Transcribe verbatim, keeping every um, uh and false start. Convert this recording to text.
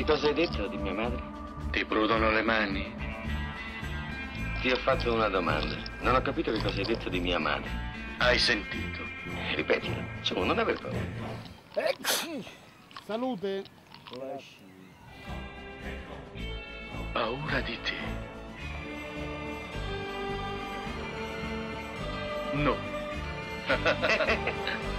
cosa hai detto di mia madre? Ti prudono le mani? Ti ho fatto una domanda. Non ho capito che cosa hai detto di mia madre. Hai sentito? Ripetilo. Su, non aver paura. Ecco. Salute. Paura di te. No.